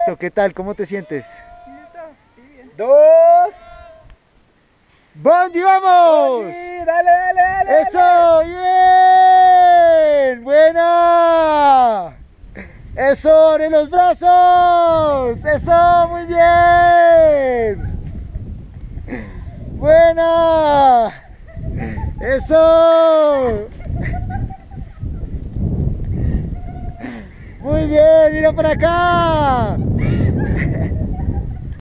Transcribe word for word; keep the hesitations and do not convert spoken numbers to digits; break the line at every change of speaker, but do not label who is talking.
Listo, ¿qué tal? ¿Cómo te sientes?
Dos.
¡Bonji, vamos!
Sí, dale, dale, dale.
¡Eso! ¡Bien! ¡Buena! ¡Eso! ¡En los brazos! ¡Eso! ¡Muy bien! ¡Buena! ¡Eso! ¡Muy bien! ¡Mira para acá!